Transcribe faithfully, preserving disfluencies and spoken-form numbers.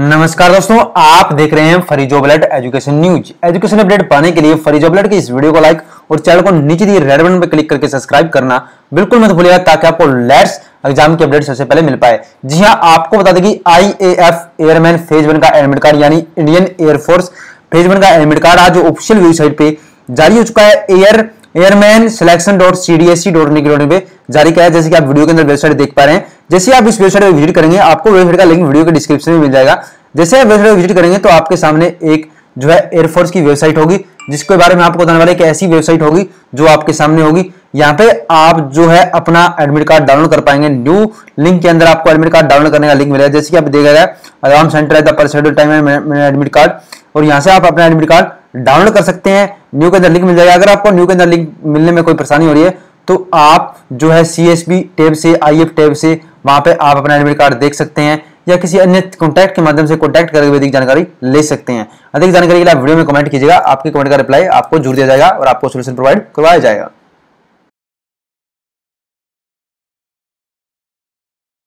नमस्कार दोस्तों, आप देख रहे हैं free job alert education news. Education update पाने के लिए फरी जॉब अलर्ट की इस वीडियो को लाइक और चैनल को नीचे दिए रेड बटन पर क्लिक करके सब्सक्राइब करना बिल्कुल मत भूलिएगा, ताकि आपको लेट्स एग्जाम की अपडेट सबसे पहले मिल पाए। जी हां, आपको बता दें कि I A F airman phase one का एडमिट कार्ड यानी इंडियन एयरफोर्स फेज वन का एडमिट कार्ड आज ऑफिशियल वेबसाइट पे जारी हो चुका है। Air airman selection dot C D S C dot in पे जारी किया है। जैसे कि आप वीडियो के अंदर वेबसाइट देख पा रहे हैं। जैसे आप इस वेबसाइट पर विजिट करेंगे, आपको वेबसाइट का लिंक वीडियो के डिस्क्रिप्शन में मिल जाएगा। जैसे आप वेबसाइट पर विजिट करेंगे तो आपके सामने एक जो है एयरफोर्स की वेबसाइट होगी, जिसके बारे में आपको बताने वाले एक ऐसी वेबसाइट होगी जो आपके सामने होगी। यहाँ पे आप जो है अपना एडमिट कार्ड डाउनलोड कर पाएंगे। न्यू लिंक के अंदर आपको एडमिट कार्ड डाउनलोड करने का लिंक मिलेगा। जैसे कि आप देखा जाए अलार्म सेंटर है the percent time admit card, और यहाँ से आप अपना एडमिट कार्ड डाउनलोड कर सकते हैं। न्यू के अंदर लिंक मिल जाएगा। अगर आपको न्यू के अंदर लिंक मिलने में कोई परेशानी हो रही है तो आप जो है सी एस बी टैब से आई एफ टैब से वहां पे आप अपना एडमिट कार्ड देख सकते हैं, या किसी अन्य कॉन्टैक्ट के माध्यम से कॉन्टैक्ट करके अधिक जानकारी ले सकते हैं। अधिक जानकारी के लिए आप वीडियो में कमेंट कीजिएगा। आपके कमेंट का रिप्लाई आपको जरूर दिया जाएगा और आपको सोल्यूशन प्रोवाइड करवाया जाएगा।